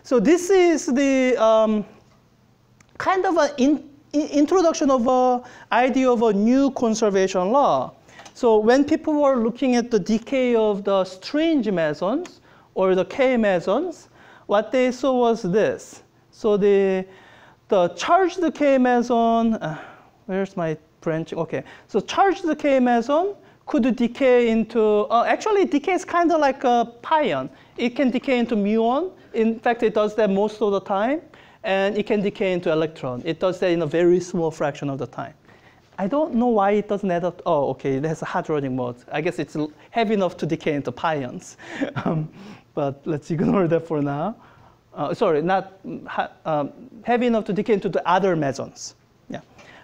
So this is the kind of an introduction of an idea of a new conservation law. So when people were looking at the decay of the strange mesons or the K-mesons, what they saw was this. So the charged K-meson, where's my branch? Okay, so charged K-meson could decay into, actually it decays kind of like a pion. It can decay into muon. In fact, it does that most of the time. And it can decay into electron. It does that in a very small fraction of the time. I don't know why it doesn't add up. Oh, okay, it has a hadronic mode. I guess it's heavy enough to decay into pions. But let's ignore that for now. Sorry, not heavy enough to decay into the other mesons. Yeah.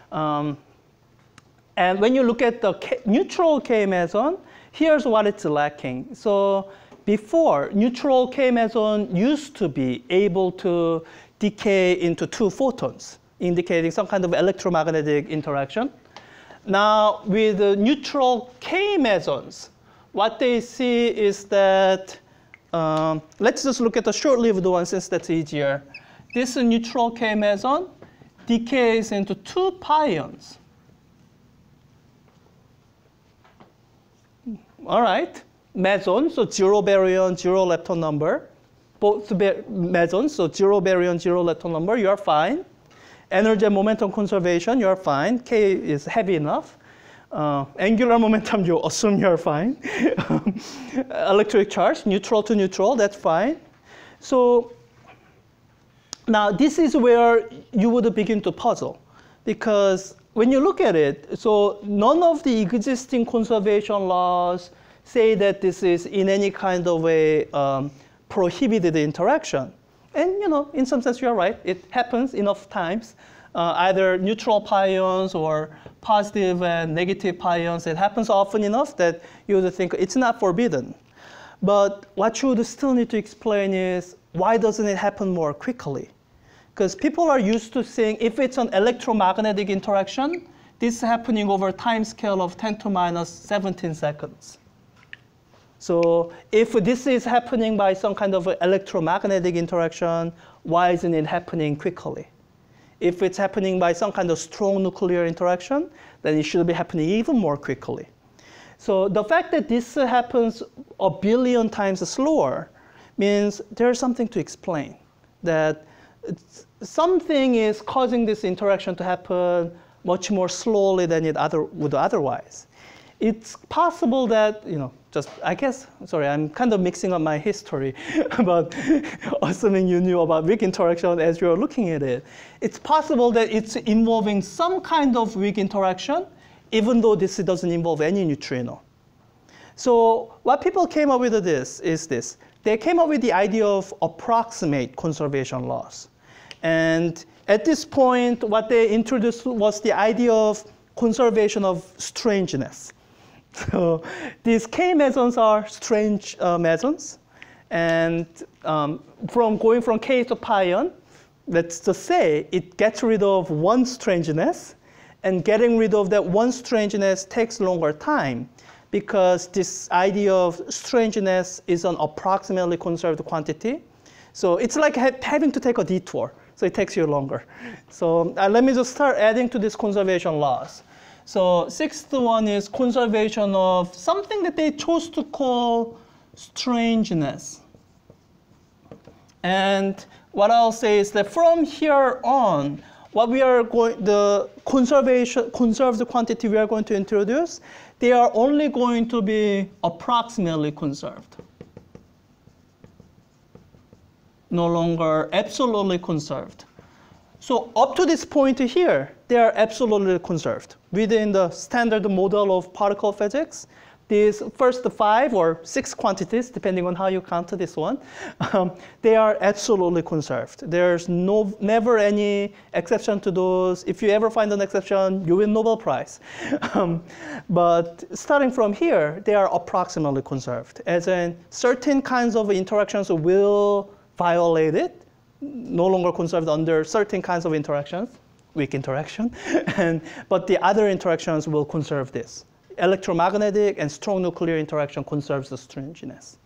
And when you look at the neutral K-meson, here's what it's lacking. So before, neutral K-meson used to be able to decay into 2 photons, indicating some kind of electromagnetic interaction. Now, with the neutral K-mesons, what they see is that, let's just look at the short-lived one since that's easier. This neutral K-meson decays into 2 pions. All right, meson, so 0 baryon, 0 lepton number. Both mesons, so 0 baryon, 0 lepton number, you're fine. Energy and momentum conservation, you're fine. K is heavy enough. Angular momentum, you assume you're fine. Electric charge, neutral to neutral, that's fine. So now this is where you would begin to puzzle. Because when you look at it, so none of the existing conservation laws say that this is in any kind of a prohibited interaction. And in some sense, you're right. It happens enough times, either neutral pions or positive and negative pions. It happens often enough that you would think it's not forbidden. But what you would still need to explain is why doesn't it happen more quickly? Because people are used to saying if it's an electromagnetic interaction, this is happening over a time scale of 10 to minus 17 seconds. So if this is happening by some kind of electromagnetic interaction, why isn't it happening quickly? If it's happening by some kind of strong nuclear interaction, then it should be happening even more quickly. So the fact that this happens a billion times slower means there's something to explain, that something is causing this interaction to happen much more slowly than it would otherwise. It's possible that, I guess, sorry, I'm kind of mixing up my history about assuming you knew about weak interaction as you're looking at it. It's possible that it's involving some kind of weak interaction, even though this doesn't involve any neutrino. So what people came up with is this. They came up with the idea of approximate conservation laws. And at this point, what they introduced was the idea of conservation of strangeness. So these K-mesons are strange mesons. And going from K to pion, let's just say it gets rid of one strangeness. And getting rid of that one strangeness takes longer time, because this idea of strangeness is an approximately conserved quantity. So it's like having to take a detour. So it takes you longer. So let me just start adding to these conservation laws. So sixth one is conservation of something that they chose to call strangeness. And what I'll say is that from here on, what we are going, the conserved quantity we are going to introduce, they are only going to be approximately conserved. No longer absolutely conserved. So up to this point here, they are absolutely conserved. Within the standard model of particle physics, these first 5 or 6 quantities, depending on how you count this one, they are absolutely conserved. There's never any exception to those. If you ever find an exception, you win Nobel Prize. But starting from here, they are approximately conserved. As in, certain kinds of interactions will violate it, no longer conserved under certain kinds of interactions, weak interaction, but the other interactions will conserve this. Electromagnetic and strong nuclear interaction conserves the strangeness.